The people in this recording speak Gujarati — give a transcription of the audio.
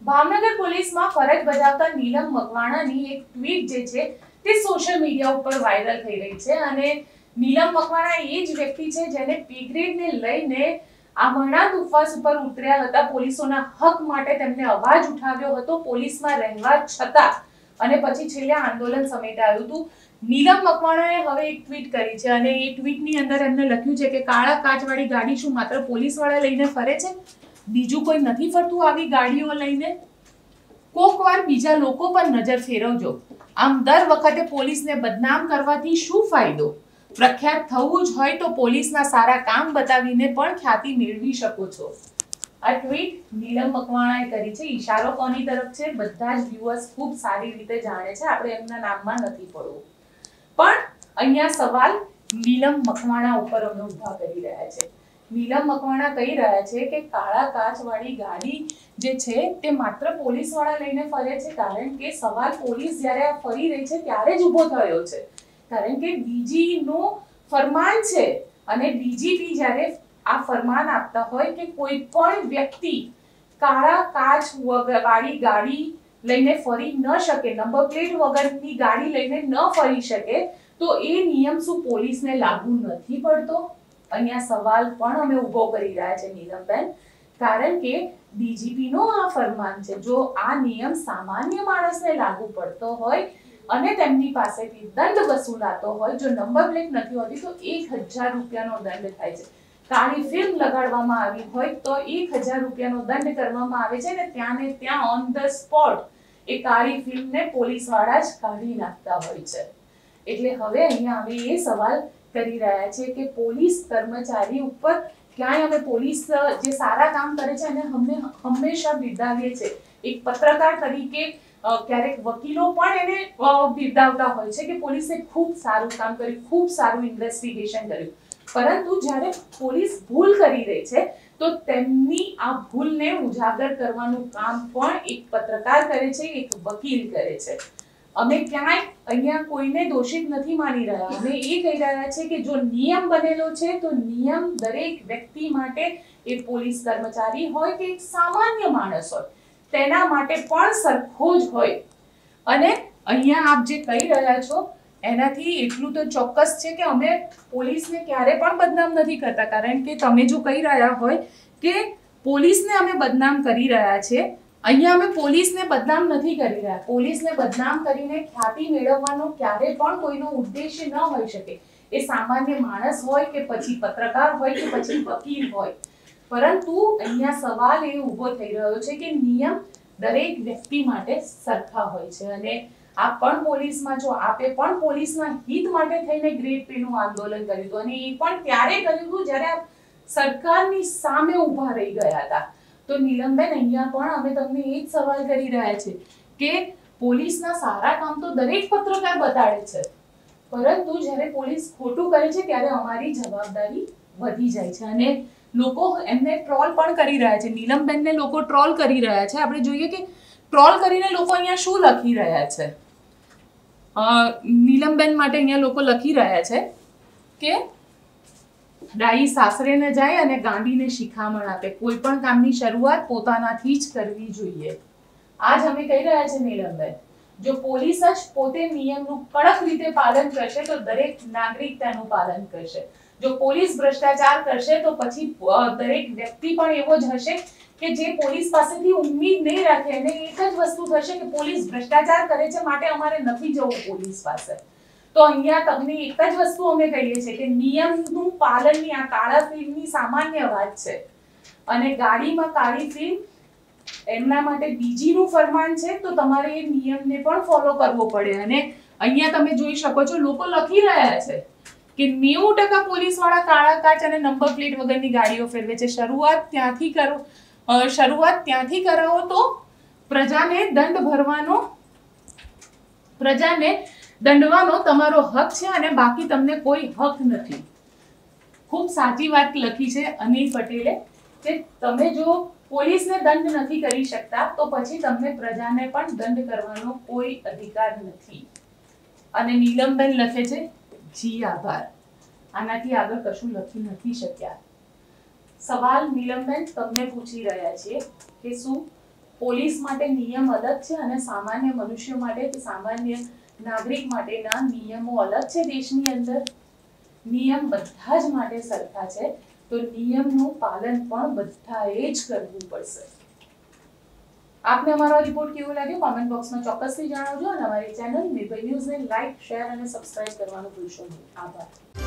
ભાવનગર પોલીસમાં ફરજ બજાવતા નીલમ મકવાણાની એક ટ્વીટ જે છે તે સોશિયલ મીડિયા ઉપર વાયરલ થઈ રહી છે અને નીલમ મકવાણા એ જ વ્યક્તિ છે જેને પી ગ્રેડને લઈને આ વણાટ ઉપવાસ ઉપર ઉતર્યા હતા, પોલીસોના હક માટે તેમને અવાજ ઉઠાવ્યો હતો પોલીસમાં રહેવા છતાં, અને પછી છેલ્લે આંદોલન સમેટાયું હતું. નીલમ મકવાણાએ હવે એક ટ્વીટ કરી છે અને એ ટ્વીટની અંદર એમને લખ્યું છે કે કાળા કાચવાળી ગાડી શું માત્ર પોલીસવાળા લઈને ફરે છે? બીજું કોઈ નથી ફરતું આવી ગાડીઓ લઈને? કોકવાર બીજા લોકો પર નજર ફેરવજો. આમ દર વખતે પોલીસને બદનામ કરવાથી શું ફાયદો? પ્રખ્યાત થવું જ હોય તો પોલીસના સારા કામ બતાવીને પણ ખ્યાતિ મેળવી શકો છો. આ ટ્વીટ નીલમ મકવાણાએ કરી છે. ઈશારો કોની તરફ છે બધા જ વ્યુઅર્સ ખૂબ સારી રીતે જાણે છે, આપણે એમના નામમાં નથી પડવું. પણ અહીંયા સવાલ નીલમ મકવાણા ઉપર અમે ઊભા કરી રહ્યા છે. નીલમ મકવાણા કહી રહ્યા છે કે કાળા કાચવાળી ગાડી જે છે તે માત્ર પોલીસવાળા લઈને ફરે છે, કારણ કે સવાલ પોલીસ જ્યારે આ ફરી રહી છે ત્યારે જ ઊભો થયો છે, કારણ કે ડીજી નું ફરમાન છે અને ડીજીપી જ્યારે આ ફરમાન આપતા હોય કે કોઈ પણ વ્યક્તિ કાળા કાચ વાળી ગાડી લઈને ફરી ન શકે, નંબર પ્લેટ વગરની ગાડી લઈને ન ફરી શકે, તો એ નિયમ શું પોલીસને લાગુ નથી પડતો? અહીંયા સવાલ પણ અમે ઊભો કરી રહ્યા છે નીલમબેન, કારણ કે ડીજીપી નો આ ફરમાન છે. જો આ નિયમ સામાન્ય માણસને લાગુ પડતો હોય અને તેમની પાસેથી દંડ વસૂલાતો હોય, જો નંબર પ્લેટ નથી હોતી તો 1000 રૂપિયાનો દંડ થાય છે. કાળી ફિલ્મ લગાડવામાં આવી હોય તો 1000 રૂપિયાનો દંડ કરવામાં આવે છે અને ત્યાં ને ત્યાં ઓન ધ સ્પોટ એ કાળી ફિલ્મને પોલીસવાળા જ કાઢી નાખતા હોય છે. એટલે હવે અહીંયા અમે એ સવાલ કરી રહ્યા છે કે પોલીસ કર્મચારી ઉપર ક્યાંય અમે પોલીસ જે સારા કામ કરે છે એને હંમેશા બિરદાવીએ છે. એક પત્રકાર તરીકે ક્યારેક વકીલો પણ એને બિરદાવતા હોય છે કે પોલીસે ખૂબ સારું કામ કર્યું, ખૂબ સારું ઇન્વેસ્ટિગેશન કર્યું. પરંતુ જ્યારે પોલીસ ભૂલ કરી રહી છે તો તેમની આ ભૂલને ઉજાગર કરવાનું કામ પણ એક પત્રકાર કરે છે, એક વકીલ કરે છે. અમે ક્યાંય અહીંયા કોઈને દોષિત નથી માની રહ્યા. અમે એ કહી રહ્યા છે કે જો નિયમ બનેલો છે તો નિયમ દરેક વ્યક્તિ માટે, એ પોલીસ કર્મચારી હોય કે એક સામાન્ય માણસ હોય, તેના માટે પણ સરખો જ હોય. અને અહીંયા આપ જે કહી રહ્યા છો એનાથી એટલું તો ચોક્કસ છે કે અમે પોલીસને ક્યારે પણ બદનામ નથી કરતા, કારણ કે તમે જો કહી રહ્યા હોય કે પોલીસને અમે બદનામ કરી રહ્યા છે, અહીંયા અમે પોલીસને બદનામ નથી કરી રહ્યા. પોલીસને બદનામ કરીને ખ્યાતિ મેળવવાનો ક્યારે પણ કોઈનો ઉદ્દેશ્ય ન હોઈ શકે. એ સામાન્ય માણસ હોય કે પછી પત્રકાર હોય કે પછી વકીલ હોય. પરંતુ અહીંયા સવાલ એ ઊભો થઈ રહ્યો છે કે નિયમ દરેક વ્યક્તિ માટે સરખા હોય છે. અને આપ પણ પોલીસમાં છો, આપે પણ પોલીસના હિત માટે થઈને ગ્રેડ પે નું આંદોલન કર્યું હતું અને એ પણ ત્યારે કર્યું હતું જ્યારે આપ સરકારની સામે ઊભા રહી ગયા હતા. તો નીલમબેન, અહીંયા પણ અમે તમને એ જ સવાલ કરી રહ્યા છે કે પોલીસના સારા કામ તો દરેક પત્રકાર બતાડે છે, પરંતુ જ્યારે પોલીસ ખોટું કરે છે ત્યારે અમારી જવાબદારી વધી જાય છે અને લોકો એમને ટ્રોલ પણ કરી રહ્યા છે. નીલમબેનને લોકો ટ્રોલ કરી રહ્યા છે. આપણે જોઈએ કે ટ્રોલ કરીને લોકો અહીંયા શું લખી રહ્યા છે. નીલમબેન માટે અહીંયા લોકો લખી રહ્યા છે કે ડાઈ સાસરે ન જાય અને ગાંડીને શિખામણ આપે. કોઈ પણ કામની શરૂઆત પોતાનાથી જ કરવી જોઈએ. આજ અમે કહી રહ્યા છે નીલમબેન, જો પોલીસ જ પોતે નિયમનું કડક રીતે પાલન કરશે તો દરેક નાગરિક તેનું પાલન કરશે. જો પોલીસ ભ્રષ્ટાચાર કરશે તો પછી દરેક વ્યક્તિ પણ એવો જ હશે કે જે પોલીસ પાસેથી ઉમ્મીદ નહીં રાખે અને એક જ વસ્તુ થશે કે પોલીસ ભ્રષ્ટાચાર કરે છે માટે અમારે નથી જવું પોલીસ પાસે. તો અહીંયા તમને એક જ વસ્તુ અમે કહીએ છીએ કે નિયમનું પાલનની આ કાળા ફિલ્મની સામાન્ય વાત છે અને ગાડીમાં કાળી ફિલ્મ એમના માટે ડીજીનું ફરમાન છે, તો તમારે એ નિયમને પણ ફોલો કરવો પડે. અને અહીંયા તમે જોઈ શકો છો લોકો લખી રહ્યા છે કે 90% પોલીસવાળા કાળા કાચ અને નંબર પ્લેટ વગરની ગાડીઓ ફેરવે છે. શરૂઆત ત્યાંથી કરાવો તો પ્રજાને દંડવાનો તમારો હક છે અને બાકી તમને કોઈ હક નથી. ખૂબ સાચી વાત લખી છે અનિલ પટેલે કે તમે જો પોલીસને દંડ નથી કરી શકતા તો પછી તમને પ્રજાને પણ દંડ કરવાનો કોઈ અધિકાર નથી. અને નીલમબેન લખે છે જી આભાર. આનાથી આગળ કશું લખી નથી શક્યા. સવાલ નીલમબેન તમને પૂછી રહ્યા છીએ કે શું પોલીસ માટે નિયમ અલગ છે અને સામાન્ય મનુષ્ય માટે કે સામાન્ય નાગરિક માટેના નિયમો અલગ છે દેશની અંદર. નિયમ બધા જ માટે સરખા છે, તો નિયમનું પાલન પણ બધાએ જ કરવું પડશે. આપને અમારો રિપોર્ટ કેવો લાગ્યો કોમેન્ટ બોક્સમાં ચોક્કસથી જણાવજો અને અમારી ચેનલ નિર્ભય ન્યૂઝને લાઈક, શેર અને સબસ્ક્રાઇબ કરવાનું ભૂલશો નહીં. આભાર.